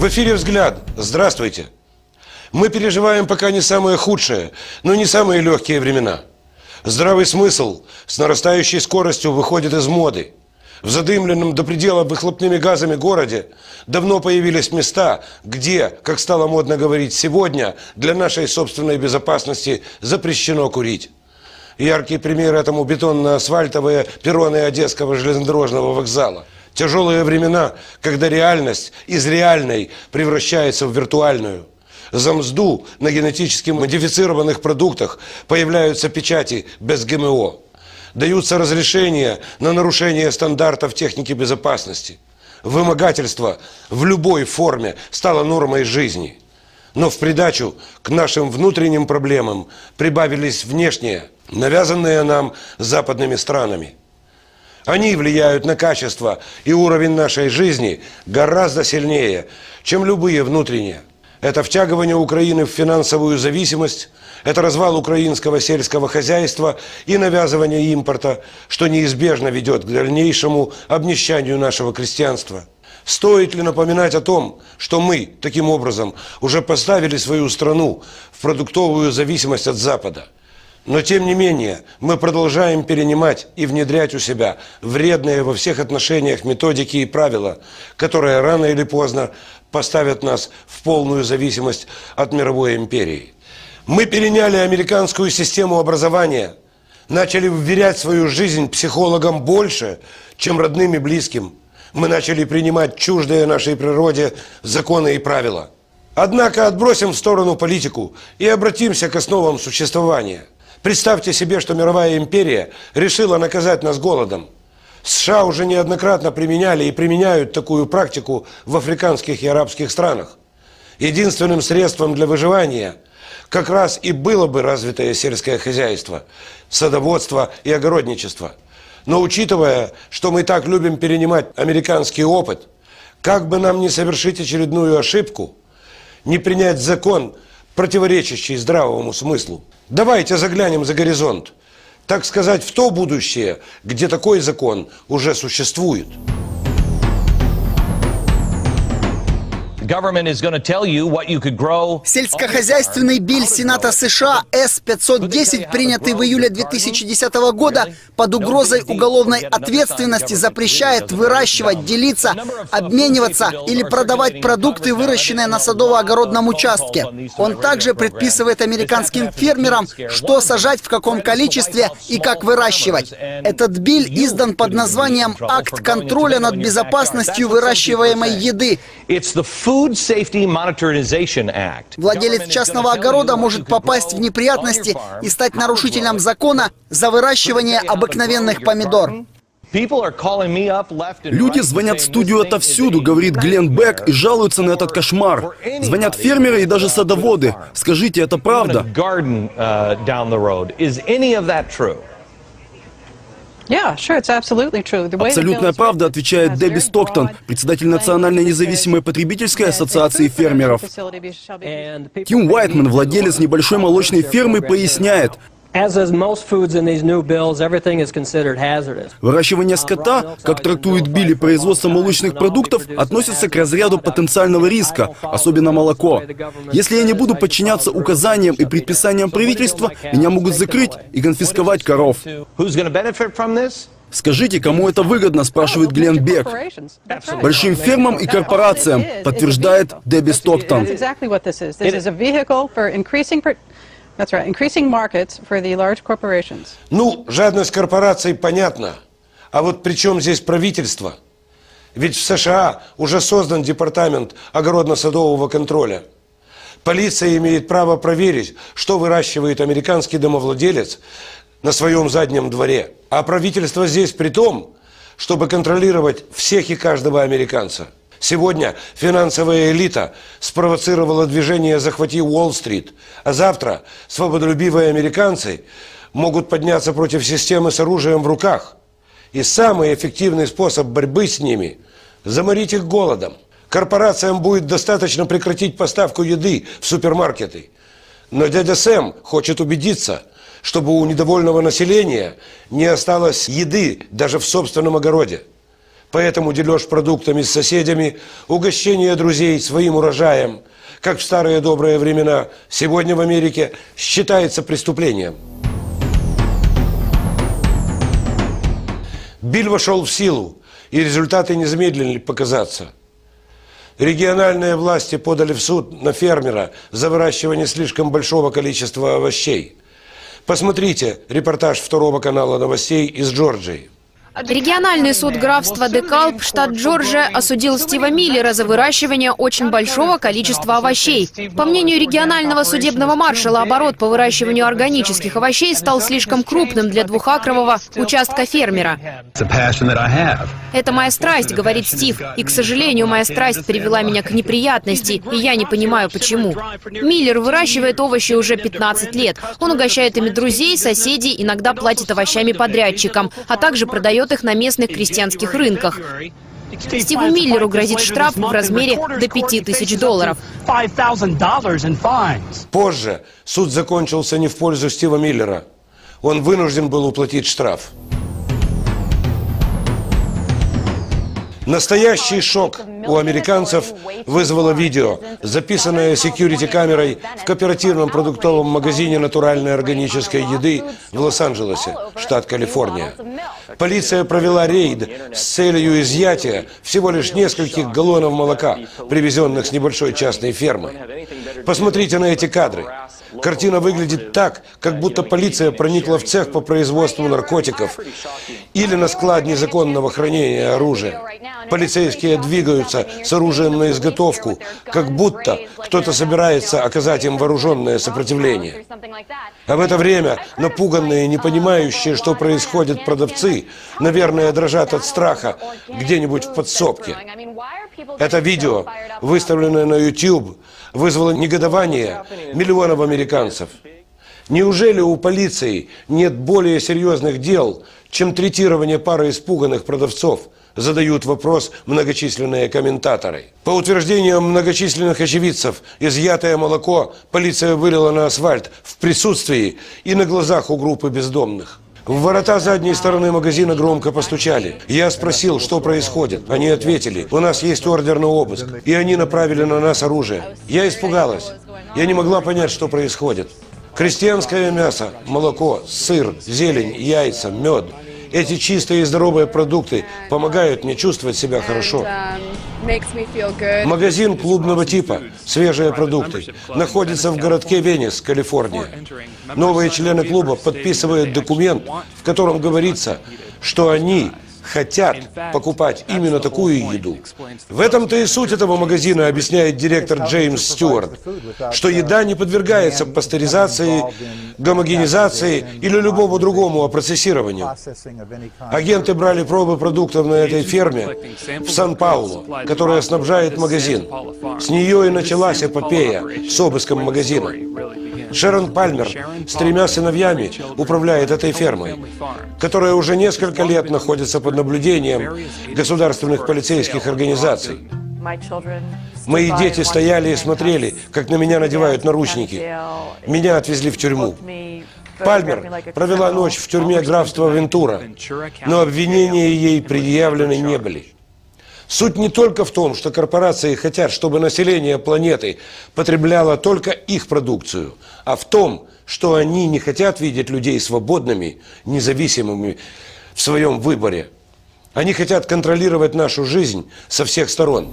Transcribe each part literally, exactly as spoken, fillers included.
В эфире «Взгляд». Здравствуйте. Мы переживаем пока не самое худшее, но не самые легкие времена. Здравый смысл с нарастающей скоростью выходит из моды. В задымленном до предела выхлопными газами городе давно появились места, где, как стало модно говорить сегодня, для нашей собственной безопасности запрещено курить. Яркий пример этому бетонно-асфальтовые перроны Одесского железнодорожного вокзала. Тяжелые времена, когда реальность из реальной превращается в виртуальную. За мзду на генетически модифицированных продуктах появляются печати без гэ эм о. Даются разрешения на нарушение стандартов техники безопасности. Вымогательство в любой форме стало нормой жизни. Но в придачу к нашим внутренним проблемам прибавились внешние, навязанные нам западными странами. Они влияют на качество и уровень нашей жизни гораздо сильнее, чем любые внутренние. Это втягивание Украины в финансовую зависимость, это развал украинского сельского хозяйства и навязывание импорта, что неизбежно ведет к дальнейшему обнищанию нашего крестьянства. Стоит ли напоминать о том, что мы, таким образом, уже поставили свою страну в продуктовую зависимость от Запада? Но, тем не менее, мы продолжаем перенимать и внедрять у себя вредные во всех отношениях методики и правила, которые рано или поздно поставят нас в полную зависимость от мировой империи. Мы переняли американскую систему образования, начали вверять свою жизнь психологам больше, чем родным и близким. Мы начали принимать чуждые нашей природе законы и правила. Однако отбросим в сторону политику и обратимся к основам существования. Представьте себе, что мировая империя решила наказать нас голодом. США уже неоднократно применяли и применяют такую практику в африканских и арабских странах. Единственным средством для выживания как раз и было бы развитое сельское хозяйство, садоводство и огородничество. Но учитывая, что мы так любим перенимать американский опыт, как бы нам не совершить очередную ошибку, не принять закон, противоречащий здравому смыслу. Давайте заглянем за горизонт, так сказать, в то будущее, где такой закон уже существует. Сельскохозяйственный биль Сената США С пятьсот десять, принятый в июле две тысячи десятого года, под угрозой уголовной ответственности запрещает выращивать, делиться, обмениваться или продавать продукты, выращенные на садово-огородном участке. Он также предписывает американским фермерам, что сажать, в каком количестве и как выращивать. Этот биль издан под названием «Акт контроля над безопасностью выращиваемой еды». Владелец частного огорода может попасть в неприятности и стать нарушителем закона за выращивание обыкновенных помидор. Люди звонят в студию отовсюду, говорит Глен Бек, и жалуются на этот кошмар. Звонят фермеры и даже садоводы. Скажите, это правда? Абсолютная правда, отвечает Дебби Стоктон, председатель Национальной независимой потребительской ассоциации фермеров. Тим Уайтман, владелец небольшой молочной фермы, поясняет: выращивание скота, как трактует Билли, производство молочных продуктов, относится к разряду потенциального риска, особенно молоко. Если я не буду подчиняться указаниям и предписаниям правительства, меня могут закрыть и конфисковать коров. Скажите, кому это выгодно, спрашивает Глен Бек. Большим фермам и корпорациям, подтверждает Дебби Стоктон. Ну, жадность корпораций понятна. А вот при чем здесь правительство? Ведь в США уже создан департамент огородно-садового контроля. Полиция имеет право проверить, что выращивает американский домовладелец на своем заднем дворе. А правительство здесь при том, чтобы контролировать всех и каждого американца. Сегодня финансовая элита спровоцировала движение «Захвати Уолл-стрит», а завтра свободолюбивые американцы могут подняться против системы с оружием в руках. И самый эффективный способ борьбы с ними – заморить их голодом. Корпорациям будет достаточно прекратить поставку еды в супермаркеты. Но дядя Сэм хочет убедиться, чтобы у недовольного населения не осталось еды даже в собственном огороде. Поэтому дележ продуктами с соседями, угощение друзей своим урожаем, как в старые добрые времена, сегодня в Америке считается преступлением. Биль вошел в силу, и результаты не замедлили показаться. Региональные власти подали в суд на фермера за выращивание слишком большого количества овощей. Посмотрите репортаж второго канала новостей из Джорджии. Региональный суд графства Декалб, штат Джорджия, осудил Стива Миллера за выращивание очень большого количества овощей. По мнению регионального судебного маршала, оборот по выращиванию органических овощей стал слишком крупным для двухакрового участка фермера. «Это моя страсть», — говорит Стив, «и, к сожалению, моя страсть привела меня к неприятности, и я не понимаю, почему». Миллер выращивает овощи уже пятнадцать лет. Он угощает ими друзей, соседей, иногда платит овощами подрядчикам, а также продает их на местных крестьянских рынках. Стиву Миллеру грозит штраф в размере до пяти тысяч долларов. Позже суд закончился не в пользу Стива Миллера. Он вынужден был уплатить штраф. Настоящий шок у американцев вызвало видео, записанное секьюрити-камерой в кооперативном продуктовом магазине натуральной органической еды в Лос-Анджелесе, штат Калифорния. Полиция провела рейд с целью изъятия всего лишь нескольких галлонов молока, привезенных с небольшой частной фермы. Посмотрите на эти кадры. Картина выглядит так, как будто полиция проникла в цех по производству наркотиков или на склад незаконного хранения оружия. Полицейские двигаются с оружием на изготовку, как будто кто-то собирается оказать им вооруженное сопротивление. А в это время напуганные, не понимающие, что происходит, продавцы, наверное, дрожат от страха где-нибудь в подсобке. Это видео, выставленное на YouTube, вызвало негодование миллионов американцев. Неужели у полиции нет более серьезных дел, чем третирование пары испуганных продавцов? Задают вопрос многочисленные комментаторы. По утверждениям многочисленных очевидцев, изъятое молоко полиция вылила на асфальт в присутствии и на глазах у группы бездомных. В ворота задней стороны магазина громко постучали. Я спросил, что происходит. Они ответили: у нас есть ордер на обыск. И они направили на нас оружие. Я испугалась. Я не могла понять, что происходит. Крестьянское мясо, молоко, сыр, зелень, яйца, мед. Эти чистые и здоровые продукты помогают мне чувствовать себя хорошо. Магазин клубного типа «Свежие продукты» находится в городке Венес, Калифорния. Новые члены клуба подписывают документ, в котором говорится, что они хотят покупать именно такую еду. В этом-то и суть этого магазина, объясняет директор Джеймс Стюарт, что еда не подвергается пастеризации, гомогенизации или любому другому опроцессированию. Агенты брали пробы продуктов на этой ферме в Сан-Паулу, которая снабжает магазин. С нее и началась эпопея с обыском магазина. Шерон Пальмер с тремя сыновьями управляет этой фермой, которая уже несколько лет находится под наблюдением государственных полицейских организаций. Мои дети стояли и смотрели, как на меня надевают наручники. Меня отвезли в тюрьму. Пальмер провела ночь в тюрьме графства Вентура, но обвинения ей предъявлены не были. Суть не только в том, что корпорации хотят, чтобы население планеты потребляло только их продукцию, а в том, что они не хотят видеть людей свободными, независимыми в своем выборе. Они хотят контролировать нашу жизнь со всех сторон.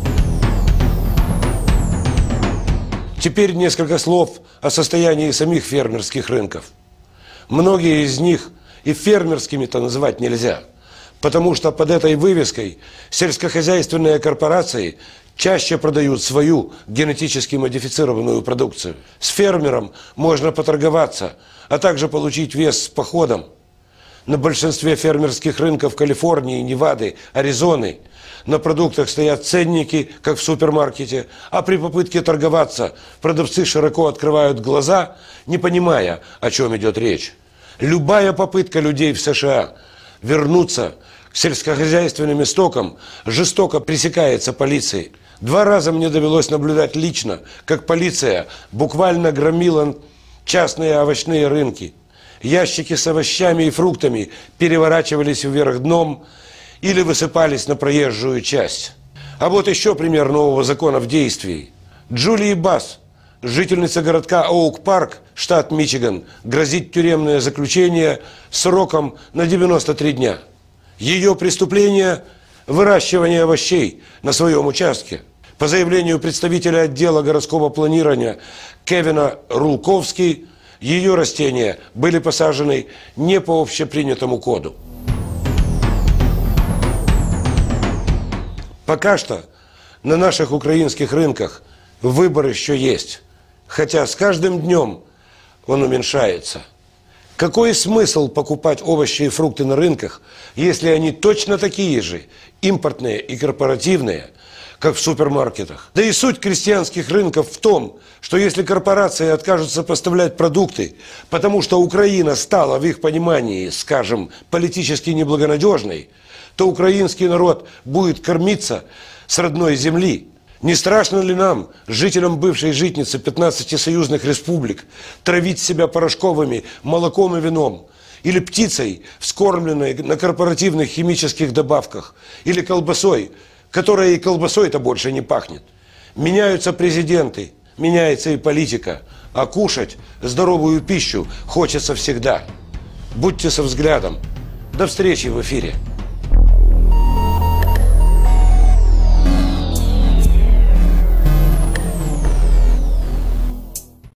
Теперь несколько слов о состоянии самих фермерских рынков. Многие из них и фермерскими-то назвать нельзя. Потому что под этой вывеской сельскохозяйственные корпорации чаще продают свою генетически модифицированную продукцию. С фермером можно поторговаться, а также получить вес с походом. На большинстве фермерских рынков Калифорнии, Невады, Аризоны на продуктах стоят ценники, как в супермаркете, а при попытке торговаться продавцы широко открывают глаза, не понимая, о чем идет речь. Любая попытка людей в США вернуться к сельскохозяйственным истокам жестоко пресекается полицией. Два раза мне довелось наблюдать лично, как полиция буквально громила частные овощные рынки. Ящики с овощами и фруктами переворачивались вверх дном, или высыпались на проезжую часть. А вот еще пример нового закона в действии. Джулии Басс, жительница городка Оук-Парк, штат Мичиган, грозит тюремное заключение сроком на девяносто три дня. Ее преступление – выращивание овощей на своем участке. По заявлению представителя отдела городского планирования Кевина Рулковски, ее растения были посажены не по общепринятому коду. Пока что на наших украинских рынках выбор еще есть, хотя с каждым днем он уменьшается. Какой смысл покупать овощи и фрукты на рынках, если они точно такие же, импортные и корпоративные, как в супермаркетах? Да и суть крестьянских рынков в том, что если корпорации откажутся поставлять продукты, потому что Украина стала в их понимании, скажем, политически неблагонадежной, то украинский народ будет кормиться с родной земли. Не страшно ли нам, жителям бывшей житницы пятнадцати союзных республик, травить себя порошковыми молоком и вином, или птицей, вскормленной на корпоративных химических добавках, или колбасой, которая и колбасой-то больше не пахнет? Меняются президенты, меняется и политика, а кушать здоровую пищу хочется всегда. Будьте со взглядом. До встречи в эфире.